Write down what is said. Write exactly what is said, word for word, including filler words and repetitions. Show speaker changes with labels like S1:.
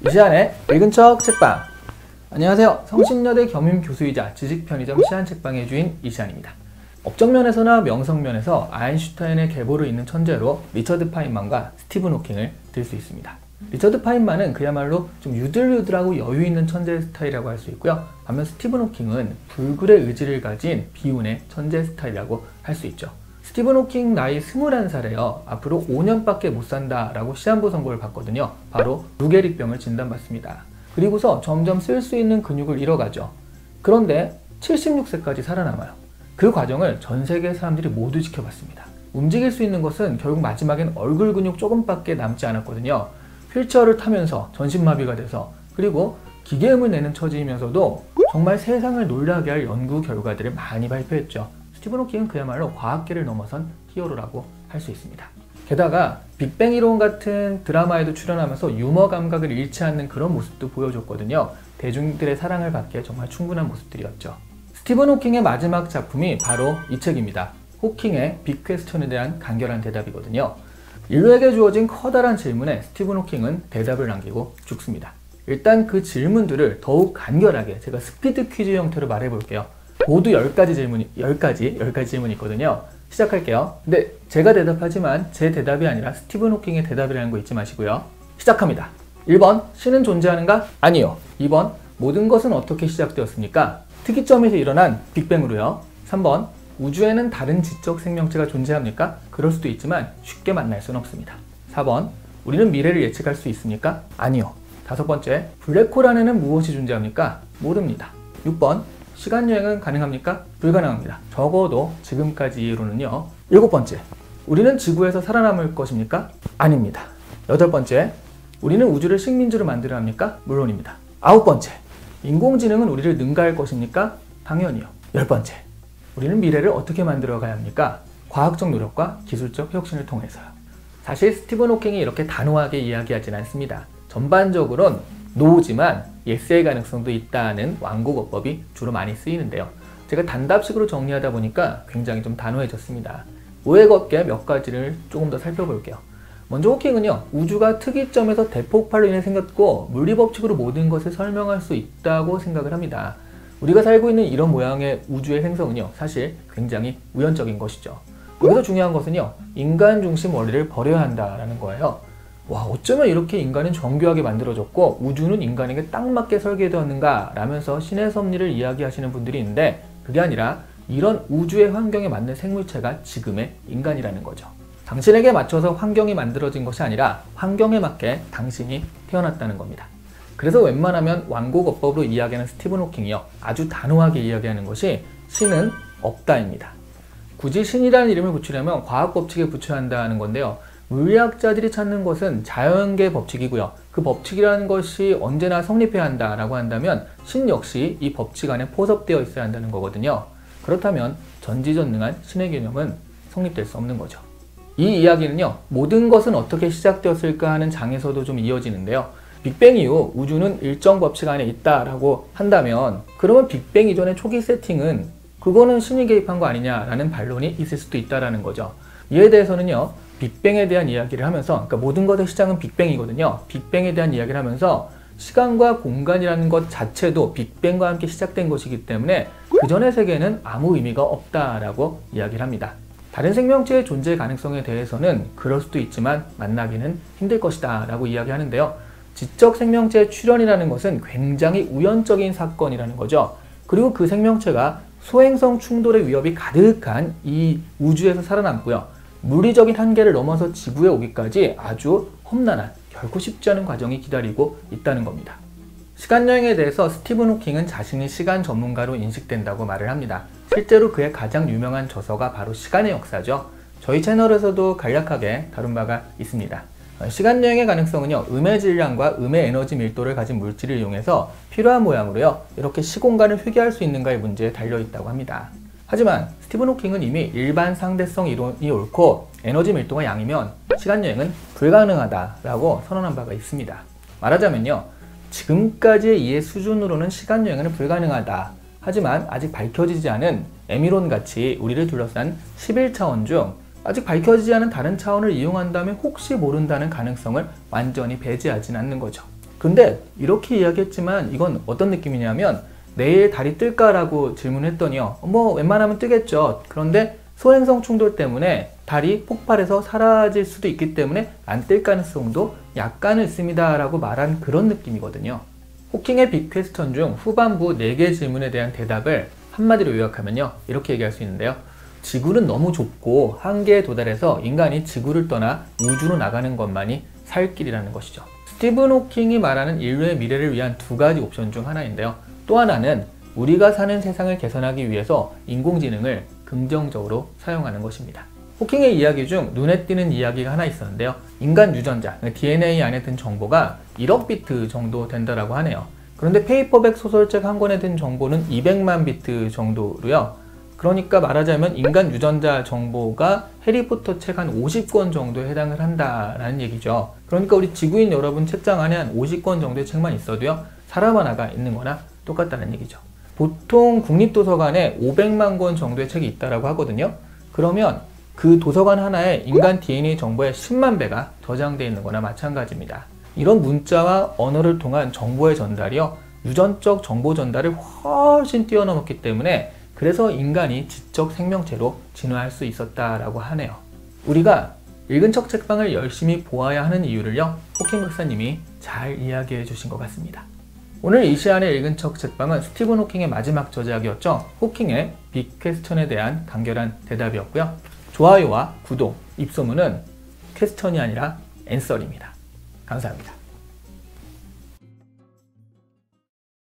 S1: 이시안의 읽은 척 책방. 안녕하세요. 성신여대 겸임교수이자 지식편의점 시안책방의 주인 이시안입니다. 업적 면에서나 명성 면에서 아인슈타인의 계보를 잇는 천재로 리처드 파인만과 스티븐 호킹을 들 수 있습니다. 리처드 파인만은 그야말로 좀 유들유들하고 여유 있는 천재 스타일이라고 할 수 있고요. 반면 스티븐 호킹은 불굴의 의지를 가진 비운의 천재 스타일이라고 할 수 있죠. 스티븐 호킹 나이 스물한 살에요. 앞으로 오 년밖에 못 산다라고 시한부 선고를 받거든요. 바로 루게릭병을 진단받습니다. 그리고서 점점 쓸 수 있는 근육을 잃어가죠. 그런데 칠십육 세까지 살아남아요. 그 과정을 전 세계 사람들이 모두 지켜봤습니다. 움직일 수 있는 것은 결국 마지막엔 얼굴 근육 조금밖에 남지 않았거든요. 휠체어를 타면서 전신마비가 돼서, 그리고 기계음을 내는 처지이면서도 정말 세상을 놀라게 할 연구 결과들을 많이 발표했죠. 스티븐 호킹은 그야말로 과학계를 넘어선 히어로라고 할 수 있습니다. 게다가 빅뱅 이론 같은 드라마에도 출연하면서 유머 감각을 잃지 않는 그런 모습도 보여줬거든요. 대중들의 사랑을 받기에 정말 충분한 모습들이었죠. 스티븐 호킹의 마지막 작품이 바로 이 책입니다. 호킹의 빅 퀘스천에 대한 간결한 대답이거든요. 인류에게 주어진 커다란 질문에 스티븐 호킹은 대답을 남기고 죽습니다. 일단 그 질문들을 더욱 간결하게 제가 스피드 퀴즈 형태로 말해볼게요. 모두 열 가지 질문이, 열 가지, 열 가지 질문이 있거든요. 시작할게요. 근데 제가 대답하지만 제 대답이 아니라 스티븐 호킹의 대답이라는 거 잊지 마시고요. 시작합니다. 일 번, 신은 존재하는가? 아니요. 이 번, 모든 것은 어떻게 시작되었습니까? 특이점에서 일어난 빅뱅으로요. 삼 번, 우주에는 다른 지적 생명체가 존재합니까? 그럴 수도 있지만 쉽게 만날 수는 없습니다. 사 번, 우리는 미래를 예측할 수 있습니까? 아니요. 다섯 번째, 블랙홀 안에는 무엇이 존재합니까? 모릅니다. 육 번, 시간여행은 가능합니까? 불가능합니다. 적어도 지금까지 이후로는요. 일곱 번째, 우리는 지구에서 살아남을 것입니까? 아닙니다. 여덟 번째, 우리는 우주를 식민지로 만들어야 합니까? 물론입니다. 아홉 번째, 인공지능은 우리를 능가할 것입니까? 당연히요. 열 번째, 우리는 미래를 어떻게 만들어 가야 합니까? 과학적 노력과 기술적 혁신을 통해서요. 사실 스티븐 호킹이 이렇게 단호하게 이야기하진 않습니다. 전반적으로는 노지만 예스의 가능성도 있다는 완곡어법이 주로 많이 쓰이는데요. 제가 단답식으로 정리하다 보니까 굉장히 좀 단호해졌습니다. 오해가 없게 몇 가지를 조금 더 살펴볼게요. 먼저 호킹은요, 우주가 특이점에서 대폭발로 인해 생겼고 물리법칙으로 모든 것을 설명할 수 있다고 생각을 합니다. 우리가 살고 있는 이런 모양의 우주의 생성은요, 사실 굉장히 우연적인 것이죠. 여기서 중요한 것은요, 인간 중심 원리를 버려야 한다는 거예요. 와, 어쩌면 이렇게 인간은 정교하게 만들어졌고 우주는 인간에게 딱 맞게 설계되었는가 라면서 신의 섭리를 이야기하시는 분들이 있는데, 그게 아니라 이런 우주의 환경에 맞는 생물체가 지금의 인간이라는 거죠. 당신에게 맞춰서 환경이 만들어진 것이 아니라 환경에 맞게 당신이 태어났다는 겁니다. 그래서 웬만하면 완곡어법으로 이야기하는 스티븐 호킹이요, 아주 단호하게 이야기하는 것이 신은 없다입니다. 굳이 신이라는 이름을 붙이려면 과학 법칙에 붙여야 한다는 건데요. 물리학자들이 찾는 것은 자연계 법칙이고요. 그 법칙이라는 것이 언제나 성립해야 한다라고 한다면 신 역시 이 법칙 안에 포섭되어 있어야 한다는 거거든요. 그렇다면 전지전능한 신의 개념은 성립될 수 없는 거죠. 이 이야기는요, 모든 것은 어떻게 시작되었을까 하는 장에서도 좀 이어지는데요. 빅뱅 이후 우주는 일정 법칙 안에 있다라고 한다면, 그러면 빅뱅 이전의 초기 세팅은 그거는 신이 개입한 거 아니냐라는 반론이 있을 수도 있다라는 거죠. 이에 대해서는요, 빅뱅에 대한 이야기를 하면서, 그러니까 모든 것의 시작은 빅뱅이거든요. 빅뱅에 대한 이야기를 하면서 시간과 공간이라는 것 자체도 빅뱅과 함께 시작된 것이기 때문에 그 전의 세계는 아무 의미가 없다라고 이야기를 합니다. 다른 생명체의 존재 가능성에 대해서는 그럴 수도 있지만 만나기는 힘들 것이다 라고 이야기하는데요. 지적 생명체의 출현이라는 것은 굉장히 우연적인 사건이라는 거죠. 그리고 그 생명체가 소행성 충돌의 위협이 가득한 이 우주에서 살아남고요. 물리적인 한계를 넘어서 지구에 오기까지 아주 험난한, 결코 쉽지 않은 과정이 기다리고 있다는 겁니다. 시간여행에 대해서 스티븐 호킹은 자신이 시간 전문가로 인식된다고 말을 합니다. 실제로 그의 가장 유명한 저서가 바로 시간의 역사죠. 저희 채널에서도 간략하게 다룬 바가 있습니다. 시간여행의 가능성은요, 음의 질량과 음의 에너지 밀도를 가진 물질을 이용해서 필요한 모양으로요, 이렇게 시공간을 회귀할 수 있는가의 문제에 달려있다고 합니다. 하지만 스티븐 호킹은 이미 일반 상대성 이론이 옳고 에너지 밀도가 양이면 시간여행은 불가능하다라고 선언한 바가 있습니다. 말하자면요, 지금까지의 이해 수준으로는 시간여행은 불가능하다. 하지만 아직 밝혀지지 않은 M이론 같이 우리를 둘러싼 십일 차원 중 아직 밝혀지지 않은 다른 차원을 이용한다면 혹시 모른다는 가능성을 완전히 배제하진 않는 거죠. 근데 이렇게 이야기했지만 이건 어떤 느낌이냐면 내일 달이 뜰까라고 질문했더니요. 뭐 웬만하면 뜨겠죠. 그런데 소행성 충돌 때문에 달이 폭발해서 사라질 수도 있기 때문에 안 뜰 가능성도 약간은 있습니다 라고 말한 그런 느낌이거든요. 호킹의 빅퀘스천 중 후반부 네 개 질문에 대한 대답을 한마디로 요약하면요. 이렇게 얘기할 수 있는데요. 지구는 너무 좁고 한계에 도달해서 인간이 지구를 떠나 우주로 나가는 것만이 살 길이라는 것이죠. 스티븐 호킹이 말하는 인류의 미래를 위한 두 가지 옵션 중 하나인데요. 또 하나는 우리가 사는 세상을 개선하기 위해서 인공지능을 긍정적으로 사용하는 것입니다. 호킹의 이야기 중 눈에 띄는 이야기가 하나 있었는데요. 인간 유전자, 디엔에이 안에 든 정보가 일억 비트 정도 된다라고 하네요. 그런데 페이퍼백 소설책 한 권에 든 정보는 이백만 비트 정도로요. 그러니까 말하자면 인간 유전자 정보가 해리포터 책 한 오십 권 정도에 해당을 한다라는 얘기죠. 그러니까 우리 지구인 여러분 책장 안에 한 오십 권 정도의 책만 있어도요. 사람 하나가 있는 거나 똑같다는 얘기죠. 보통 국립도서관에 오백만 권 정도의 책이 있다고 하거든요. 그러면 그 도서관 하나에 인간 디엔에이 정보의 십만 배가 저장되어 있는 거나 마찬가지입니다. 이런 문자와 언어를 통한 정보의 전달이요. 유전적 정보 전달을 훨씬 뛰어넘었기 때문에 그래서 인간이 지적 생명체로 진화할 수 있었다라고 하네요. 우리가 읽은 척 책방을 열심히 보아야 하는 이유를요. 호킹 박사님이 잘 이야기해 주신 것 같습니다. 오늘 이 시간의 읽은 척 책방은 스티븐 호킹의 마지막 저작이었죠. 호킹의 빅퀘스천에 대한 간결한 대답이었고요. 좋아요와 구독, 입소문은 퀘스천이 아니라 앤서입니다. 감사합니다.